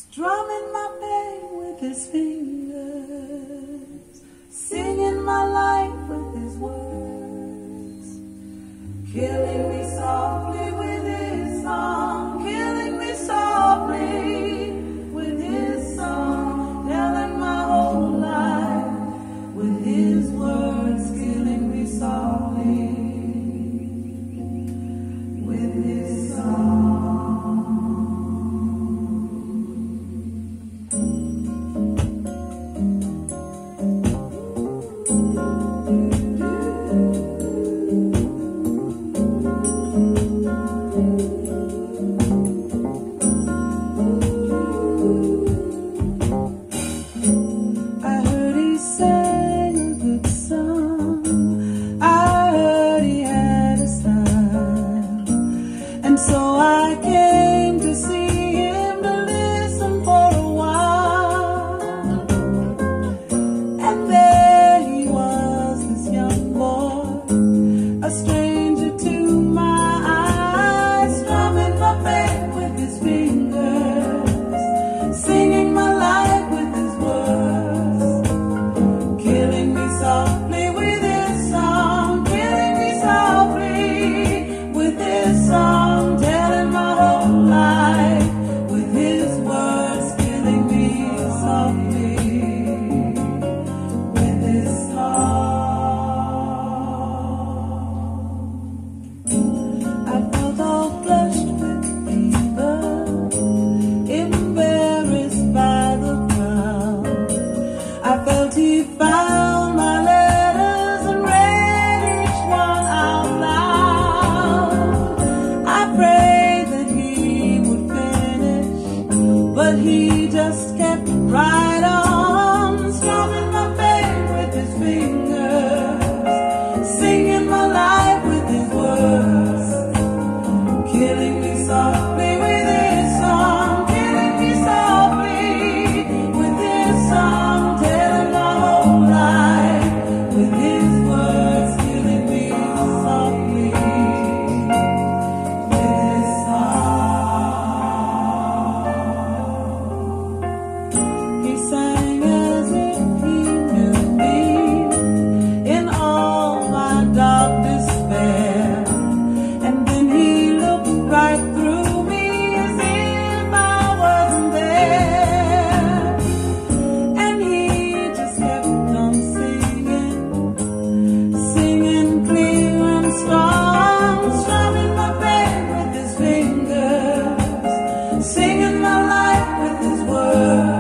Strumming my pain with his fingers, singing my life with his words, killing me softly with his song, killing me softly with his song, telling my whole life with his words, killing me softly with his song. So I came to see him, to listen for a while. And there he was, this young boy, a stranger to my eyes, strumming my pain with his fingers, singing my life with his words, killing me softly with his song, killing me softly with his song. He found my letters and read each one out loud. I prayed that he would finish, but he just kept right on, strumming my pain with his fingers, singing my life with his words, killing me softly with his song, killing me softly with his song. Singing my life with his words.